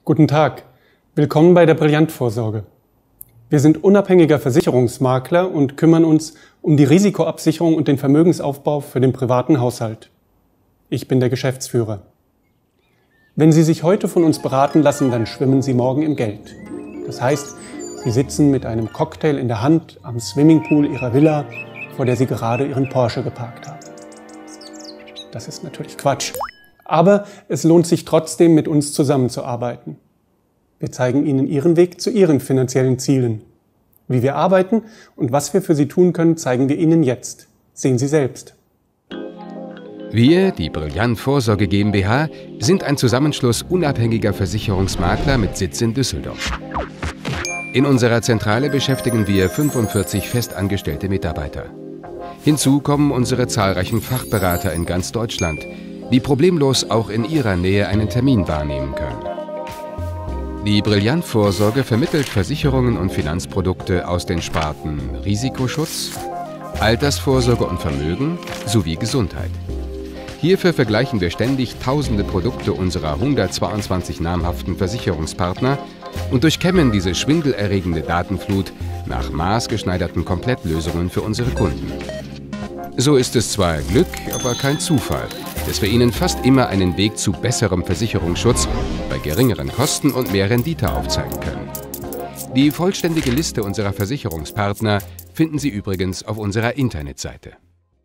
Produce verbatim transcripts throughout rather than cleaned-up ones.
Guten Tag, willkommen bei der Brillant-Vorsorge. Wir sind unabhängiger Versicherungsmakler und kümmern uns um die Risikoabsicherung und den Vermögensaufbau für den privaten Haushalt. Ich bin der Geschäftsführer. Wenn Sie sich heute von uns beraten lassen, dann schwimmen Sie morgen im Geld. Das heißt, Sie sitzen mit einem Cocktail in der Hand am Swimmingpool Ihrer Villa, vor der Sie gerade Ihren Porsche geparkt haben. Das ist natürlich Quatsch. Aber es lohnt sich trotzdem, mit uns zusammenzuarbeiten. Wir zeigen Ihnen Ihren Weg zu Ihren finanziellen Zielen. Wie wir arbeiten und was wir für Sie tun können, zeigen wir Ihnen jetzt. Sehen Sie selbst. Wir, die Brillant Vorsorge GmbH, sind ein Zusammenschluss unabhängiger Versicherungsmakler mit Sitz in Düsseldorf. In unserer Zentrale beschäftigen wir fünfundvierzig festangestellte Mitarbeiter. Hinzu kommen unsere zahlreichen Fachberater in ganz Deutschland, die problemlos auch in Ihrer Nähe einen Termin wahrnehmen können. Die Brillant Vorsorge vermittelt Versicherungen und Finanzprodukte aus den Sparten Risikoschutz, Altersvorsorge und Vermögen sowie Gesundheit. Hierfür vergleichen wir ständig tausende Produkte unserer hundertzweiundzwanzig namhaften Versicherungspartner und durchkämmen diese schwindelerregende Datenflut nach maßgeschneiderten Komplettlösungen für unsere Kunden. So ist es zwar Glück, aber kein Zufall, dass wir Ihnen fast immer einen Weg zu besserem Versicherungsschutz bei geringeren Kosten und mehr Rendite aufzeigen können. Die vollständige Liste unserer Versicherungspartner finden Sie übrigens auf unserer Internetseite.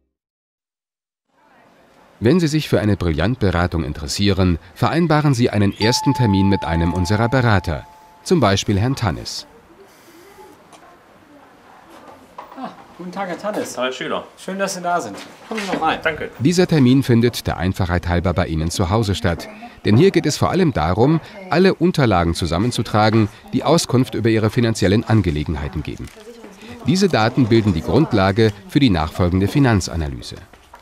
Wenn Sie sich für eine Brillant-Beratung interessieren, vereinbaren Sie einen ersten Termin mit einem unserer Berater, zum Beispiel Herrn Tannis. Ah, guten Tag, Herr Tannis. Hallo, Herr Schüler. Schön, dass Sie da sind. Kommen Sie noch rein. Danke. Dieser Termin findet der Einfachheit halber bei Ihnen zu Hause statt. Denn hier geht es vor allem darum, alle Unterlagen zusammenzutragen, die Auskunft über Ihre finanziellen Angelegenheiten geben. Diese Daten bilden die Grundlage für die nachfolgende Finanzanalyse.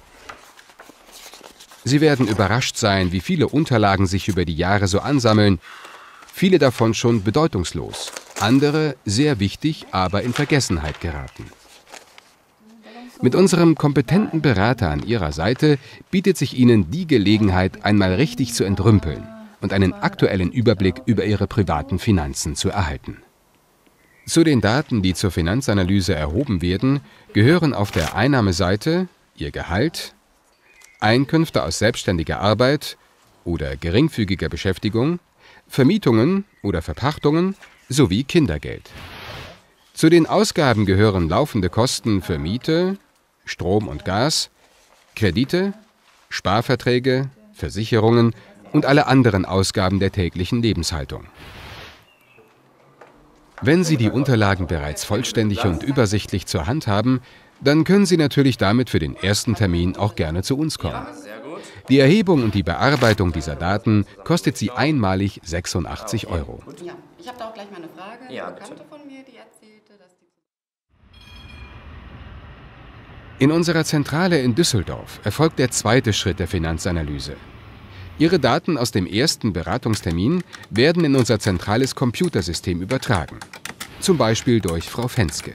Sie werden überrascht sein, wie viele Unterlagen sich über die Jahre so ansammeln. Viele davon schon bedeutungslos, andere sehr wichtig, aber in Vergessenheit geraten. Mit unserem kompetenten Berater an Ihrer Seite bietet sich Ihnen die Gelegenheit, einmal richtig zu entrümpeln und einen aktuellen Überblick über Ihre privaten Finanzen zu erhalten. Zu den Daten, die zur Finanzanalyse erhoben werden, gehören auf der Einnahmeseite Ihr Gehalt, Einkünfte aus selbstständiger Arbeit oder geringfügiger Beschäftigung, Vermietungen oder Verpachtungen sowie Kindergeld. Zu den Ausgaben gehören laufende Kosten für Miete, Strom und Gas, Kredite, Sparverträge, Versicherungen und alle anderen Ausgaben der täglichen Lebenshaltung. Wenn Sie die Unterlagen bereits vollständig und übersichtlich zur Hand haben, dann können Sie natürlich damit für den ersten Termin auch gerne zu uns kommen. Die Erhebung und die Bearbeitung dieser Daten kostet Sie einmalig sechsundachtzig Euro. Ja, ich habe da auch gleich mal eine Frage. Ja, eine Bekannte bitte. von mir, die erzählte, dass die... In unserer Zentrale in Düsseldorf erfolgt der zweite Schritt der Finanzanalyse. Ihre Daten aus dem ersten Beratungstermin werden in unser zentrales Computersystem übertragen. Zum Beispiel durch Frau Fenske.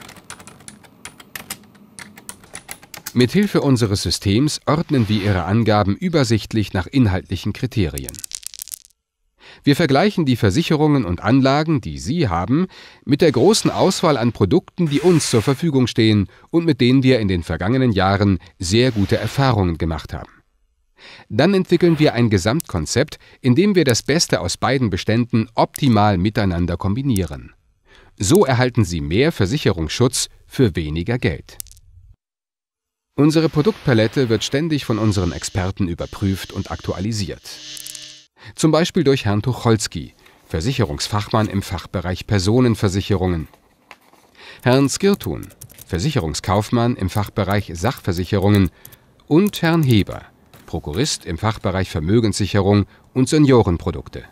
Mithilfe unseres Systems ordnen wir Ihre Angaben übersichtlich nach inhaltlichen Kriterien. Wir vergleichen die Versicherungen und Anlagen, die Sie haben, mit der großen Auswahl an Produkten, die uns zur Verfügung stehen und mit denen wir in den vergangenen Jahren sehr gute Erfahrungen gemacht haben. Dann entwickeln wir ein Gesamtkonzept, in dem wir das Beste aus beiden Beständen optimal miteinander kombinieren. So erhalten Sie mehr Versicherungsschutz für weniger Geld. Unsere Produktpalette wird ständig von unseren Experten überprüft und aktualisiert. Zum Beispiel durch Herrn Tucholsky, Versicherungsfachmann im Fachbereich Personenversicherungen, Herrn Skirtun, Versicherungskaufmann im Fachbereich Sachversicherungen und Herrn Heber, Prokurist im Fachbereich Vermögenssicherung und Seniorenprodukte.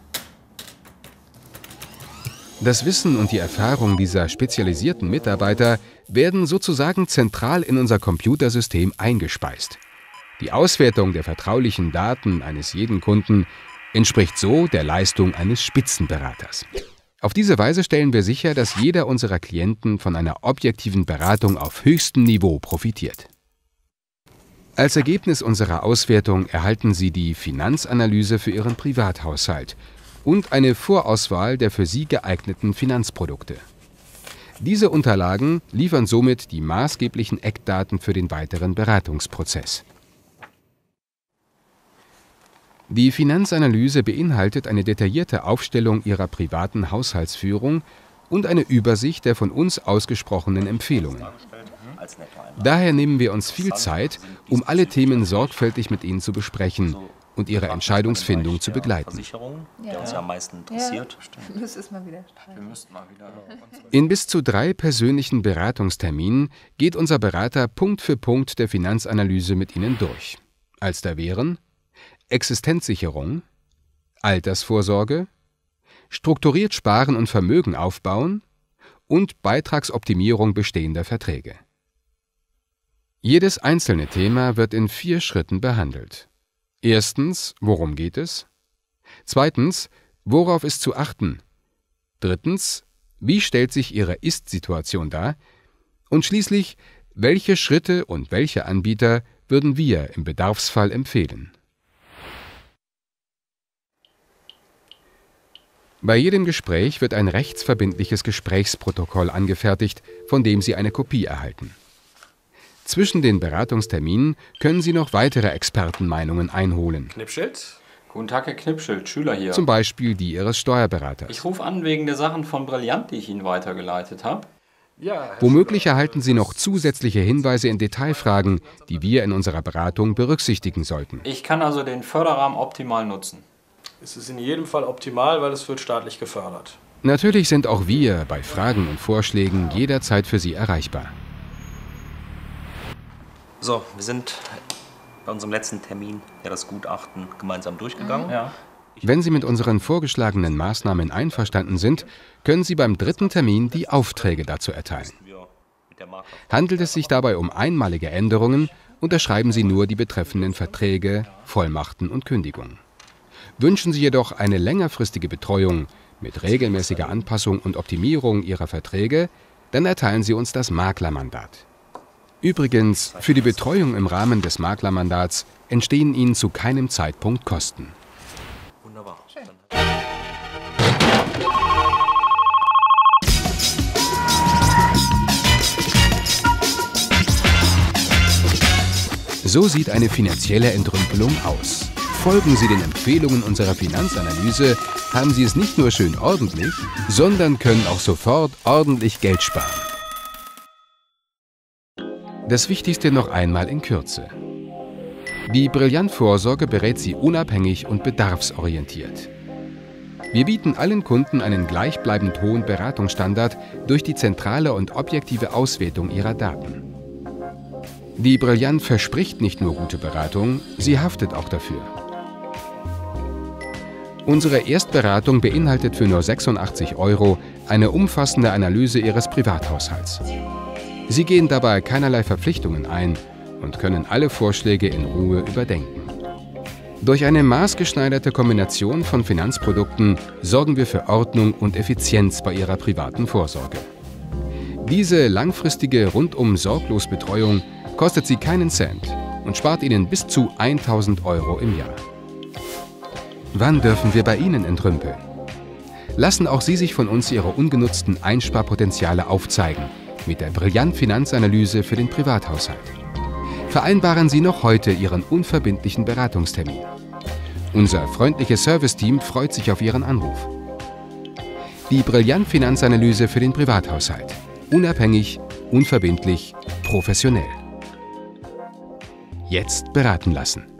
Das Wissen und die Erfahrung dieser spezialisierten Mitarbeiter werden sozusagen zentral in unser Computersystem eingespeist. Die Auswertung der vertraulichen Daten eines jeden Kunden entspricht so der Leistung eines Spitzenberaters. Auf diese Weise stellen wir sicher, dass jeder unserer Klienten von einer objektiven Beratung auf höchstem Niveau profitiert. Als Ergebnis unserer Auswertung erhalten Sie die Finanzanalyse für Ihren Privathaushalt und eine Vorauswahl der für Sie geeigneten Finanzprodukte. Diese Unterlagen liefern somit die maßgeblichen Eckdaten für den weiteren Beratungsprozess. Die Finanzanalyse beinhaltet eine detaillierte Aufstellung Ihrer privaten Haushaltsführung und eine Übersicht der von uns ausgesprochenen Empfehlungen. Daher nehmen wir uns viel Zeit, um alle Themen sorgfältig mit Ihnen zu besprechen und Ihre Entscheidungsfindung zu begleiten. Der uns ja am meisten interessiert. In bis zu drei persönlichen Beratungsterminen geht unser Berater Punkt für Punkt der Finanzanalyse mit Ihnen durch. Als da wären Existenzsicherung, Altersvorsorge, strukturiert sparen und Vermögen aufbauen und Beitragsoptimierung bestehender Verträge. Jedes einzelne Thema wird in vier Schritten behandelt. Erstens, worum geht es? Zweitens, worauf ist zu achten? Drittens, wie stellt sich Ihre Ist-Situation dar? Und schließlich, welche Schritte und welche Anbieter würden wir im Bedarfsfall empfehlen? Bei jedem Gespräch wird ein rechtsverbindliches Gesprächsprotokoll angefertigt, von dem Sie eine Kopie erhalten. Zwischen den Beratungsterminen können Sie noch weitere Expertenmeinungen einholen. Knipschild? Guten Tag, Herr Knipschild, Schüler hier. Zum Beispiel die Ihres Steuerberaters. Ich rufe an wegen der Sachen von Brillant, die ich Ihnen weitergeleitet habe. Ja, Womöglich erhalten Sie noch zusätzliche Hinweise in Detailfragen, die wir in unserer Beratung berücksichtigen sollten. Ich kann also den Förderrahmen optimal nutzen. es ist in jedem Fall optimal, weil es wird staatlich gefördert. Natürlich sind auch wir bei Fragen und Vorschlägen jederzeit für Sie erreichbar. So, wir sind bei unserem letzten Termin ja das Gutachten gemeinsam durchgegangen. Ja. Wenn Sie mit unseren vorgeschlagenen Maßnahmen einverstanden sind, können Sie beim dritten Termin die Aufträge dazu erteilen. Handelt es sich dabei um einmalige Änderungen, unterschreiben Sie nur die betreffenden Verträge, Vollmachten und Kündigungen. Wünschen Sie jedoch eine längerfristige Betreuung mit regelmäßiger Anpassung und Optimierung Ihrer Verträge, dann erteilen Sie uns das Maklermandat. Übrigens, für die Betreuung im Rahmen des Maklermandats entstehen Ihnen zu keinem Zeitpunkt Kosten. Wunderbar. So sieht eine finanzielle Entrümpelung aus. Folgen Sie den Empfehlungen unserer Finanzanalyse, haben Sie es nicht nur schön ordentlich, sondern können auch sofort ordentlich Geld sparen. Das Wichtigste noch einmal in Kürze. Die Brillant Vorsorge berät Sie unabhängig und bedarfsorientiert. Wir bieten allen Kunden einen gleichbleibend hohen Beratungsstandard durch die zentrale und objektive Auswertung ihrer Daten. Die Brillant verspricht nicht nur gute Beratung, sie haftet auch dafür. Unsere Erstberatung beinhaltet für nur sechsundachtzig Euro eine umfassende Analyse Ihres Privathaushalts. Sie gehen dabei keinerlei Verpflichtungen ein und können alle Vorschläge in Ruhe überdenken. Durch eine maßgeschneiderte Kombination von Finanzprodukten sorgen wir für Ordnung und Effizienz bei Ihrer privaten Vorsorge. Diese langfristige Rundum-Sorglos-Betreuung kostet Sie keinen Cent und spart Ihnen bis zu tausend Euro im Jahr. Wann dürfen wir bei Ihnen entrümpeln? Lassen auch Sie sich von uns Ihre ungenutzten Einsparpotenziale aufzeigen mit der Brillant Finanzanalyse für den Privathaushalt. Vereinbaren Sie noch heute Ihren unverbindlichen Beratungstermin. Unser freundliches Serviceteam freut sich auf Ihren Anruf. Die Brillant Finanzanalyse für den Privathaushalt. Unabhängig, unverbindlich, professionell. Jetzt beraten lassen.